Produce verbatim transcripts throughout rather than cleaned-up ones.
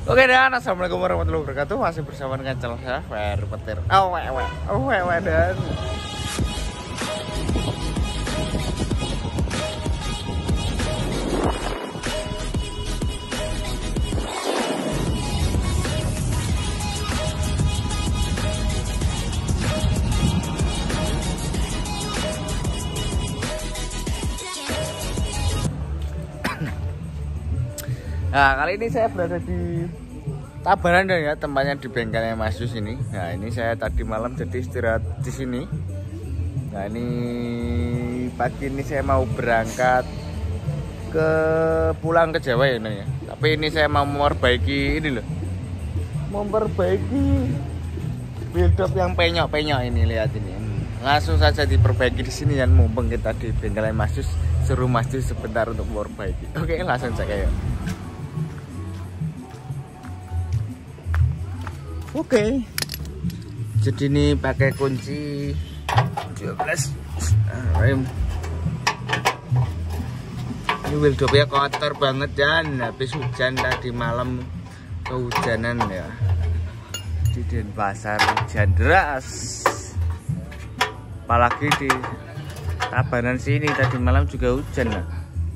Oke dan assalamualaikum warahmatullahi wabarakatuh. Masih bersama dengan channel saya Fer Petir. Oh wewe, oh wewe dan nah, kali ini saya berada di Tabanan dan ya, tempatnya di bengkelnya Mas Yus ini. Nah, ini saya tadi malam jadi istirahat di sini. Nah, ini pagi ini saya mau berangkat ke pulang ke Jawa ya, ini ya. Tapi ini saya mau memperbaiki ini loh. Memperbaiki build up yang penyok-penyok ini, lihat ini. Langsung saja diperbaiki di sini kan, mumpung kita di bengkelnya Mas Yus, suruh Mas Yus sebentar untuk memperbaiki. Oke, langsung saja ya. Oke, jadi ini pakai kunci dua belas rem. Ini wheel dopnya kotor banget dan habis hujan tadi malam, kehujanan ya di Denpasar, hujan deras. Apalagi di Tabanan sini tadi malam juga hujan lah.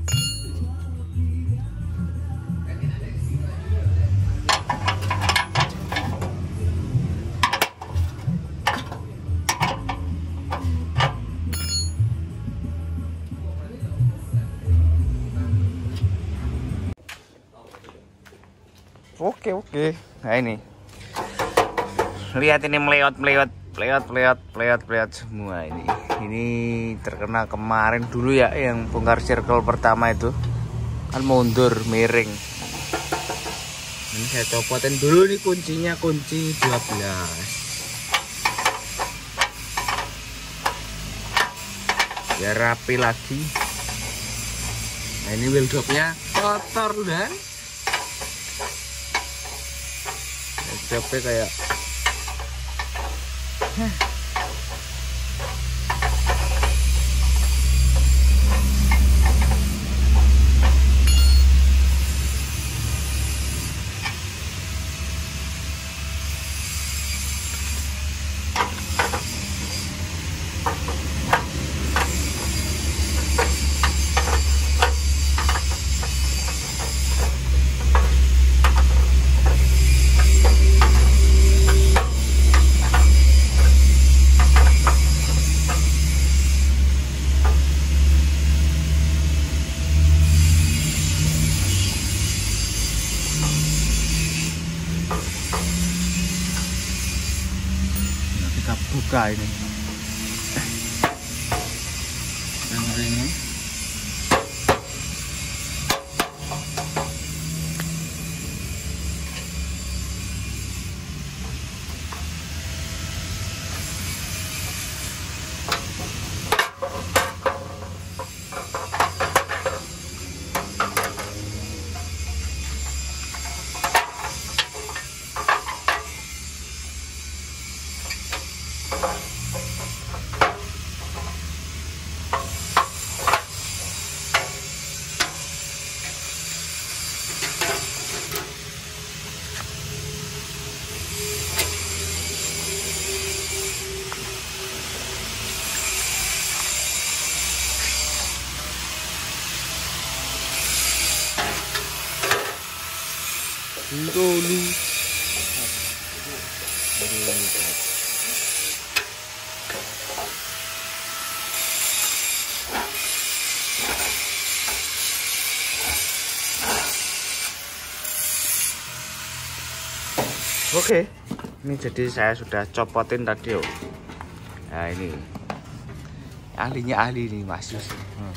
Oke oke, nah ini lihat ini meleot meleot meleot meleot meleot meleot semua ini. Ini terkena kemarin dulu ya, yang bongkar circle pertama itu kan mundur miring. Ini saya copotin dulu nih kuncinya, kunci dua belas. Biar rapi lagi. Nah, ini wheel dopnya kotor dan capek kayak huh. Kita buka ini dan ringnya. Dulu oke, ini jadi saya sudah copotin tadi oh. Nah ini ahlinya ahli nih Mas Yus. hmm.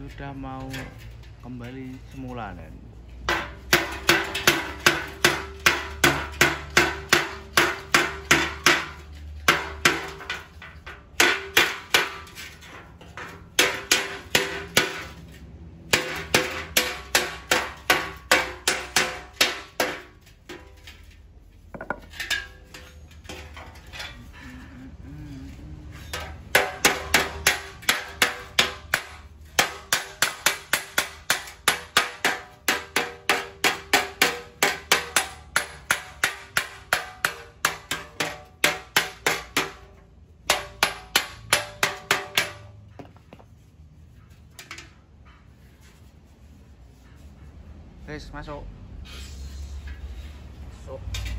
sudah mau kembali semula dan guys, masuk. Masuk.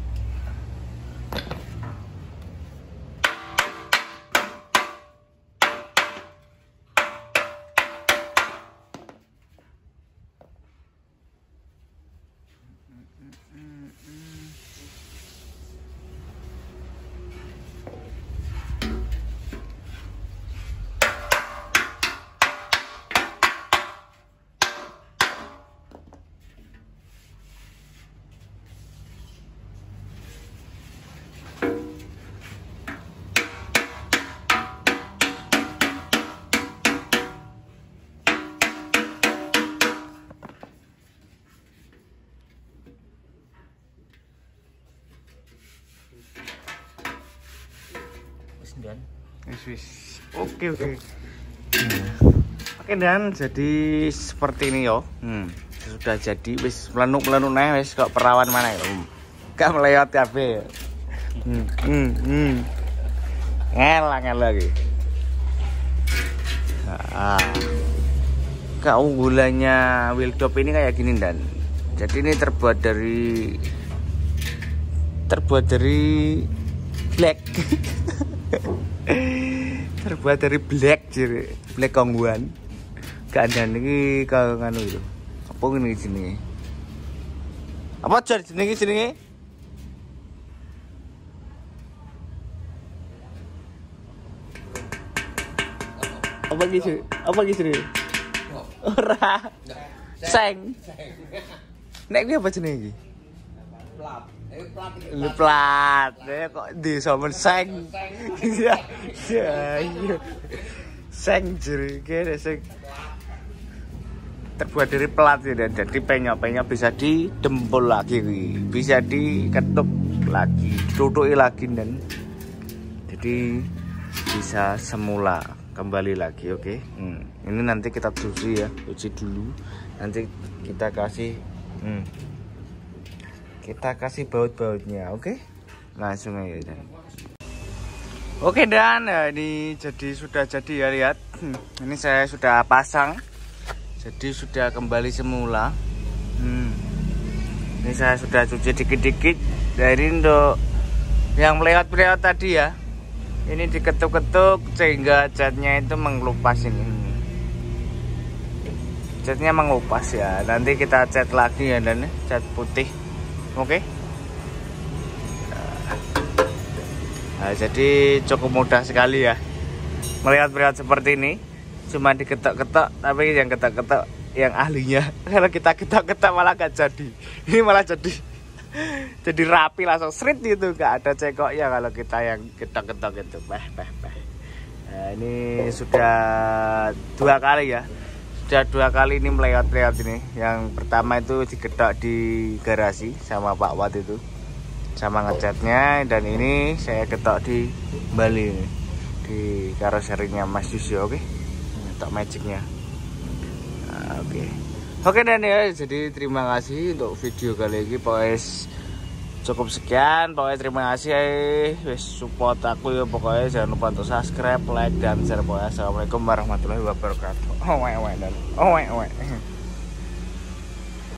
Dan wis oke oke oke dan jadi seperti ini yo. Hmm, sudah jadi wis melenuk-melenuk nih wis kok perawan mana ya gak melewati H P ya. hmm, hmm, hmm. ngelang lagi nah, keunggulannya Wildop ini kayak gini dan jadi ini terbuat dari terbuat dari black terbuat dari black jadi black kongguan keadaan ini kalau nganu itu apa ini sini apa jar sini sini apa gitu apa gitu ora seng nek iki apa jenenge iki plat Lu plat, ya kok di somen seng, ya, ya, seng jeri, kira seng terbuat dari plat ya, dan jadi penyok-penyok bisa didempul lagi, bisa diketuk lagi, tutupi lagi dan jadi bisa semula kembali lagi, oke? Okay? Hmm. Ini nanti kita cuci ya, cuci dulu, nanti kita kasih. Hmm. Kita kasih baut-bautnya, oke? Okay? Langsung aja dan. Oke dan ya, ini jadi sudah jadi ya lihat. Hmm, ini saya sudah pasang, jadi sudah kembali semula. Hmm, ini saya sudah cuci dikit-dikit. Dari untuk yang melewat-melewat tadi ya, ini diketuk-ketuk sehingga catnya itu mengelupas ini. Catnya mengelupas ya. Nanti kita cat lagi ya dan cat putih. Oke, okay. Nah, jadi cukup mudah sekali ya melihat-melihat seperti ini. Cuma diketok-ketok, tapi yang ketok-ketok yang ahlinya. Kalau kita ketok-ketok malah gak jadi. Ini malah jadi jadi rapi langsung srit gitu, gak ada cekok ya kalau kita yang ketok-ketok itu. Peh, peh, peh. Nah, ini sudah dua kali ya. Sudah dua kali ini melewat-lewat ini. Yang pertama itu diketok di garasi sama Pak Wat itu, sama ngecatnya, dan ini saya ketok di Bali ini, di karoserinya Mas Yusyo, oke? Okay? Ketok magicnya. Nah, oke. Okay. Oke okay, dan ya, jadi terima kasih untuk video kali ini. Pokoknya cukup sekian. Pokoknya terima kasih wes support aku ya. Pokoknya jangan lupa untuk subscribe, like, dan share. Pokoknya assalamualaikum warahmatullahi wabarakatuh. Oh, wek, wek, dan oh, wek, wek.